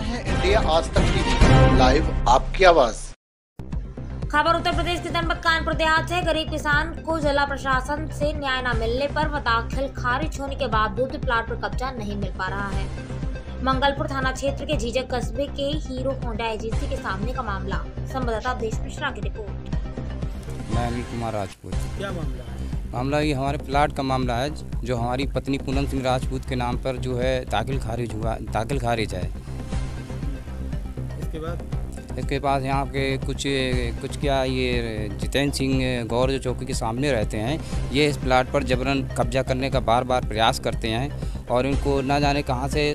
हैं इंडिया आज तक टीवी लाइव आपकी आवाज। खबर उत्तर प्रदेश के जनपद कानपुर देहात से। गरीब किसान को जिला प्रशासन से न्याय न मिलने पर व दाखिल खारिज होने के बावजूद प्लाट पर कब्जा नहीं मिल पा रहा है। मंगलपुर थाना क्षेत्र के झीझक कस्बे के हीरो होंडा एजेंसी के सामने का मामला। संवाददाता अवधेश मिश्रा की रिपोर्ट। मैं अनिल कुमार राजपूत। क्या मामला है? मामला ये हमारे प्लाट का मामला है, जो हमारी पत्नी पूनम सिंह राजपूत के नाम पर जो है दाखिल खारिज है। इसके पास यहाँ के कुछ क्या ये जितेंद्र सिंह गौर जो चौकी के सामने रहते हैं, ये इस प्लाट पर जबरन कब्जा करने का बार बार प्रयास करते हैं और इनको न जाने कहाँ से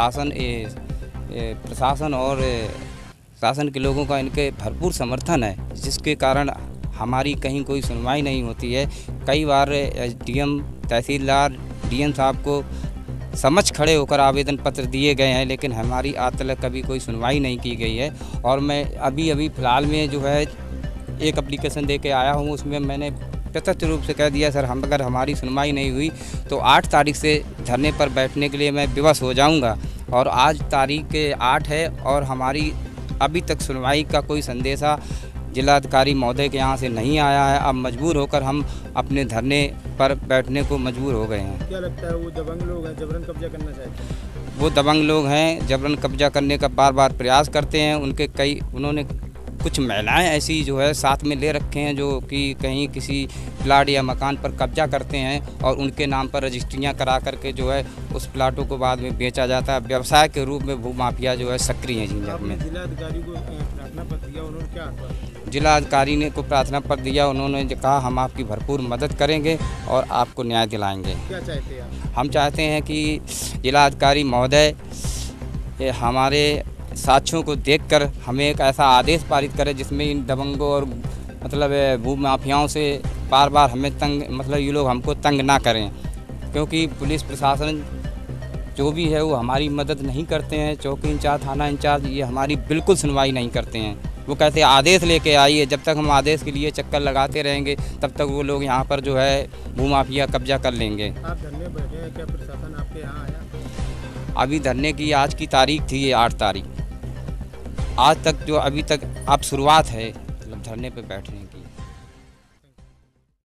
प्रशासन और शासन के लोगों का इनके भरपूर समर्थन है, जिसके कारण हमारी कहीं कोई सुनवाई नहीं होती है। कई बार एसडीएम, तहसीलदार, डीएम साहब को समझ खड़े होकर आवेदन पत्र दिए गए हैं, लेकिन हमारी आज तक कभी कोई सुनवाई नहीं की गई है। और मैं अभी फ़िलहाल में जो है एक एप्लीकेशन दे के आया हूँ, उसमें मैंने प्रत्यक्ष रूप से कह दिया सर, हम अगर हमारी सुनवाई नहीं हुई तो 8 तारीख से धरने पर बैठने के लिए मैं विवश हो जाऊँगा। और आज तारीख 8 है और हमारी अभी तक सुनवाई का कोई संदेशा जिलाधिकारी महोदय के यहाँ से नहीं आया है। अब मजबूर होकर हम अपने धरने पर बैठने को मजबूर हो गए हैं। क्या लगता है वो दबंग लोग हैं, जबरन कब्जा करना चाहते हैं? वो दबंग लोग हैं, जबरन कब्जा करने का बार बार प्रयास करते हैं। उन्होंने कुछ महिलाएं ऐसी जो है साथ में ले रखे हैं, जो कि कहीं किसी प्लाट या मकान पर कब्जा करते हैं और उनके नाम पर रजिस्ट्रियाँ करा करके जो है उस प्लाटों को बाद में बेचा जाता है। व्यवसाय के रूप में भूमाफिया जो है सक्रिय हैं झींझक में। जिलाधिकारी को प्रार्थना पत्र दिया, उन्होंने क्या आश्वासन? जिलाधिकारी ने को प्रार्थना पत्र दिया, उन्होंने कहा हम आपकी भरपूर मदद करेंगे और आपको न्याय दिलाएंगे। क्या चाहते हैं आप? हम चाहते हैं कि जिलाधिकारी महोदय हमारे साक्ष्यों को देखकर हमें एक ऐसा आदेश पारित करे जिसमें इन दबंगों और भूमाफियाओं से बार बार हमें ये लोग हमको तंग ना करें, क्योंकि पुलिस प्रशासन जो भी है वो हमारी मदद नहीं करते हैं। चौकी इंचार्ज, थाना इंचार्ज, ये हमारी बिल्कुल सुनवाई नहीं करते हैं। वो कहते हैं आदेश लेके आइए। जब तक हम आदेश के लिए चक्कर लगाते रहेंगे तब तक वो लोग यहाँ पर जो है भूमाफिया कब्जा कर लेंगे। आप धरने बैठे हैं, क्या प्रशासन आपके यहाँ आया? अभी धरने की आज की तारीख थी, ये 8 तारीख। आज तक जो अभी तक अब शुरुआत है मतलब धरने पे बैठने की।